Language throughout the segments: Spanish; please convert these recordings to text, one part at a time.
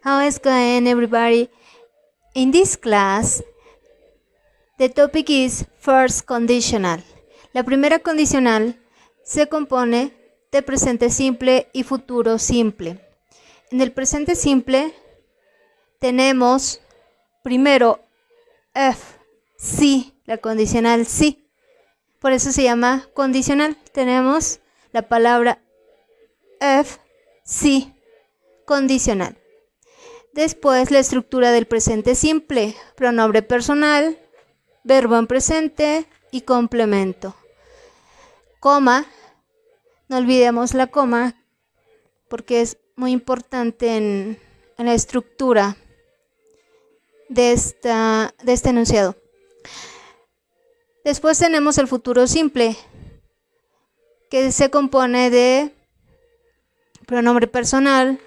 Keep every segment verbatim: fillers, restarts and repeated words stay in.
How is going, everybody? In this class, the topic is first conditional. La primera condicional se compone de presente simple y futuro simple. En el presente simple tenemos primero if, sí, la condicional sí. Por eso se llama condicional. Tenemos la palabra if, sí, condicional. Después la estructura del presente simple, pronombre personal, verbo en presente y complemento. Coma, no olvidemos la coma porque es muy importante en, en la estructura de, esta, de este enunciado. Después tenemos el futuro simple, que se compone de pronombre personal,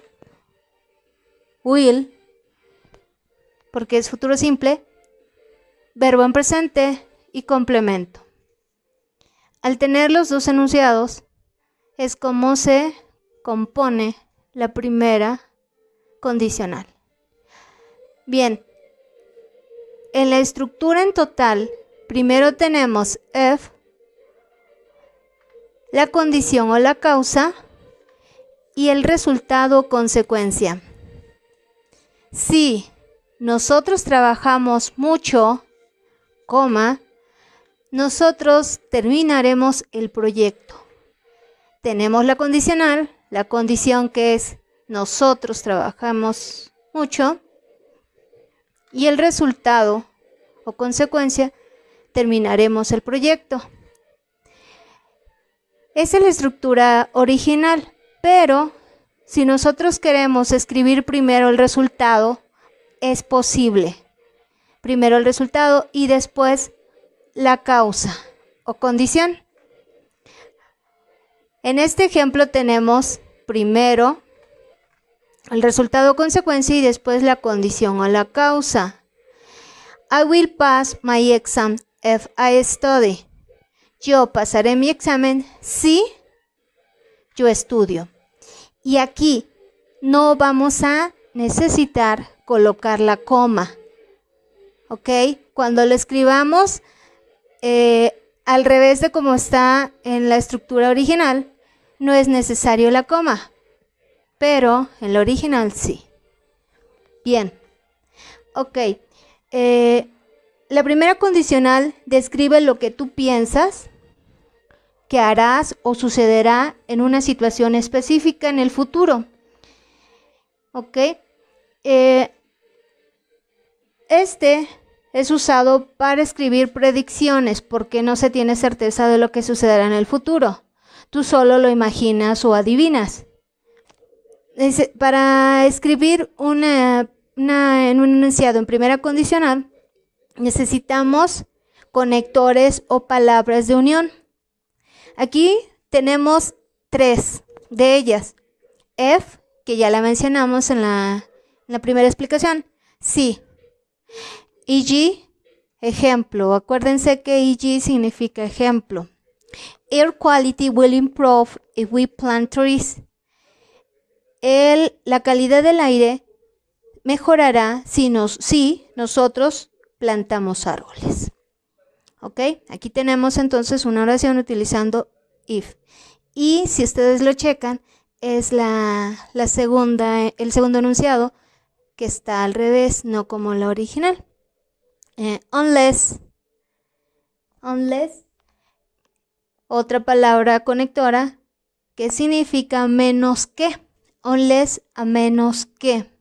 will, porque es futuro simple, verbo en presente y complemento. Al tener los dos enunciados, es como se compone la primera condicional. Bien, en la estructura en total, primero tenemos if, la condición o la causa y el resultado o consecuencia. Si nosotros trabajamos mucho, coma, nosotros terminaremos el proyecto. Tenemos la condicional, la condición que es nosotros trabajamos mucho y el resultado o consecuencia, terminaremos el proyecto. Esa es la estructura original, pero si nosotros queremos escribir primero el resultado, es posible. Primero el resultado y después la causa o condición. En este ejemplo tenemos primero el resultado o consecuencia y después la condición o la causa. I will pass my exam if I study. Yo pasaré mi examen si yo estudio. Y aquí no vamos a necesitar colocar la coma. ¿Ok? Cuando lo escribamos eh, al revés de como está en la estructura original, no es necesario la coma. Pero en la original sí. Bien. Ok. Eh, la primera condicional describe lo que tú piensas que harás o sucederá en una situación específica en el futuro. ¿Ok? Eh, este es usado para escribir predicciones porque no se tiene certeza de lo que sucederá en el futuro. Tú solo lo imaginas o adivinas. Es, para escribir una, una, en un enunciado en primera condicional, necesitamos conectores o palabras de unión. Aquí tenemos tres de ellas. If, que ya la mencionamos en la, en la primera explicación. Sí. E G, ejemplo. Acuérdense que E G significa ejemplo. Air quality will improve if we plant trees. El, la calidad del aire mejorará si, nos, si nosotros plantamos árboles. ¿Ok? Aquí tenemos entonces una oración utilizando if. Y si ustedes lo checan, es la, la segunda, el segundo enunciado que está al revés, no como la original. Eh, unless, unless, otra palabra conectora que significa menos que. Unless, a menos que.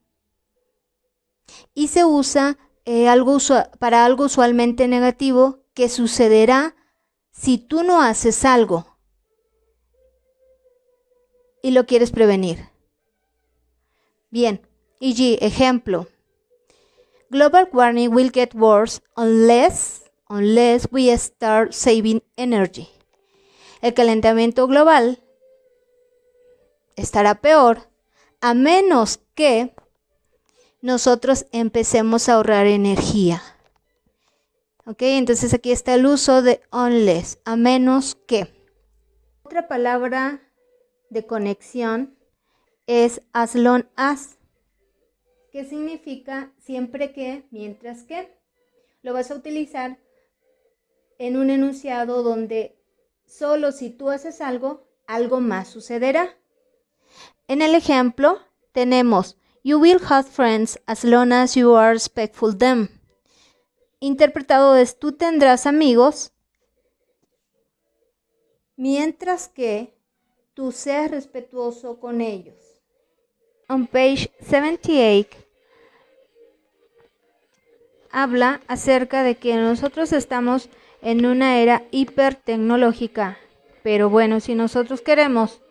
Y se usa eh, algo usual, para algo usualmente negativo que sucederá si tú no haces algo y lo quieres prevenir. Bien, E G, ejemplo. Global warming will get worse unless, unless we start saving energy. El calentamiento global estará peor a menos que nosotros empecemos a ahorrar energía. Ok, entonces aquí está el uso de unless, a menos que. Otra palabra de conexión es as long as. ¿Qué significa siempre que, mientras que? Lo vas a utilizar en un enunciado donde solo si tú haces algo, algo más sucederá. En el ejemplo tenemos You will have friends as long as you are respectful them. Interpretado es tú tendrás amigos mientras que tú seas respetuoso con ellos. On page setenta y ocho habla acerca de que nosotros estamos en una era hipertecnológica, pero bueno, si nosotros queremos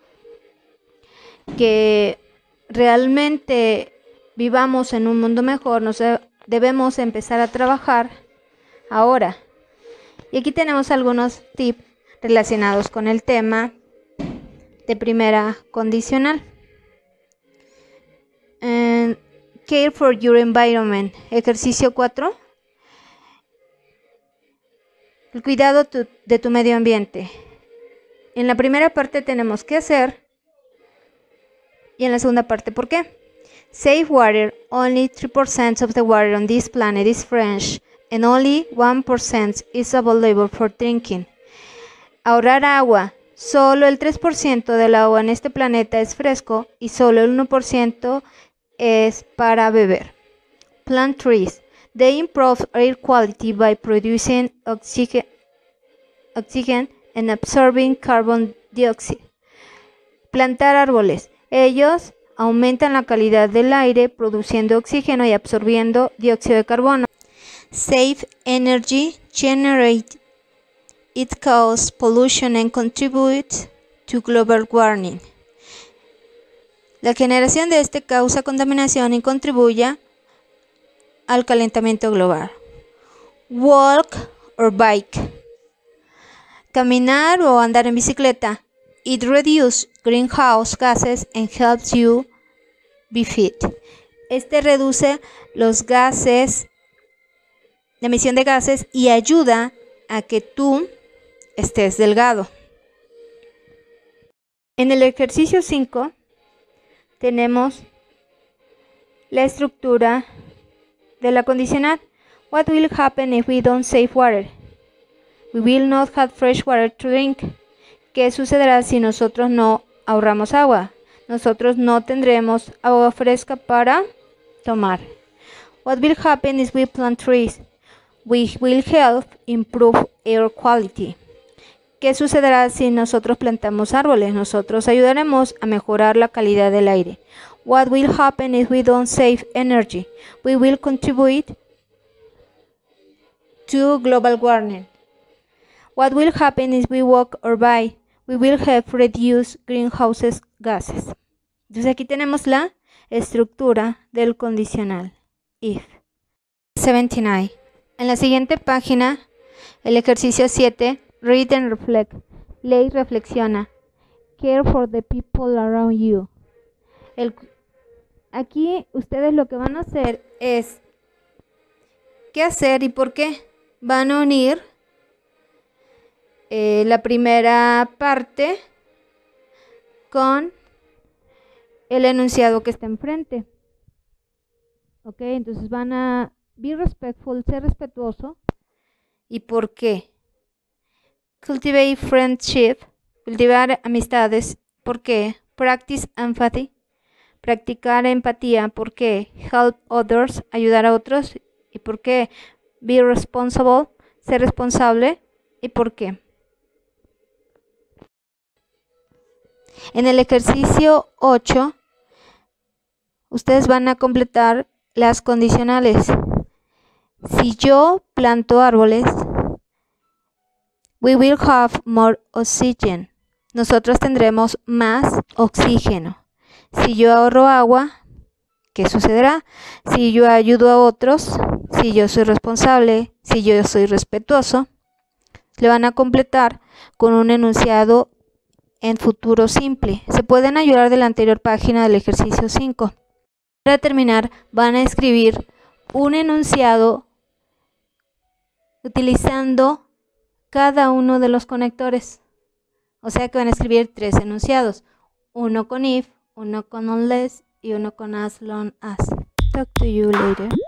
que realmente vivamos en un mundo mejor, nos debemos empezar a trabajar ahora. Y aquí tenemos algunos tips relacionados con el tema de primera condicional. And care for your environment. Ejercicio cuatro. El cuidado tu, de tu medio ambiente. En la primera parte tenemos qué hacer y en la segunda parte por qué. Save water. Only three percent of the water on this planet is fresh and only one percent is available for drinking. Ahorrar agua. Solo el tres por ciento del agua en este planeta es fresco y solo el uno por ciento es para beber. Plant trees. They improve air quality by producing oxygen, oxygen and absorbing carbon dioxide. Plantar árboles. Ellos aumentan la calidad del aire produciendo oxígeno y absorbiendo dióxido de carbono. Save energy. Generate. It causes pollution and contributes to global warming. La generación de este causa contaminación y contribuye al calentamiento global. Walk or bike. Caminar o andar en bicicleta. It reduces greenhouse gases and helps you be fit. Este reduce los gases, la emisión de gases y ayuda a que tú estés delgado. En el ejercicio cinco tenemos la estructura de la condicional. What will happen if we don't save water? We will not have fresh water to drink. ¿Qué sucederá si nosotros no ahorramos agua? Nosotros no tendremos agua fresca para tomar. What will happen is we plant trees. We will help improve air quality. ¿Qué sucederá si nosotros plantamos árboles? Nosotros ayudaremos a mejorar la calidad del aire. What will happen if we don't save energy? We will contribute to global warming. What will happen if we walk or bike? We will help reduce greenhouse gases. Entonces aquí tenemos la estructura del condicional if. setenta y nueve. En la siguiente página, el ejercicio siete, read and reflect. Lee y reflexiona. Care for the people around you. El, aquí ustedes lo que van a hacer es ¿qué hacer y por qué? Van a unir eh, la primera parte con el enunciado que está enfrente. Ok, entonces van a be respectful, ser respetuoso. ¿Y por qué? Cultivate friendship, cultivar amistades. ¿Por qué? Practice empathy, practicar empatía. ¿Por qué? Help others, ayudar a otros. ¿Y por qué? Be responsible, ser responsable. ¿Y por qué? En el ejercicio ocho, ustedes van a completar las condicionales. Si yo planto árboles, we will have more oxygen. Nosotros tendremos más oxígeno. Si yo ahorro agua, ¿qué sucederá? Si yo ayudo a otros, si yo soy responsable, si yo soy respetuoso, le van a completar con un enunciado en futuro simple. Se pueden ayudar de la anterior página del ejercicio cinco. Para terminar, van a escribir un enunciado utilizando cada uno de los conectores. O sea que van a escribir tres enunciados. Uno con if, uno con unless y uno con as long as. talk to you later.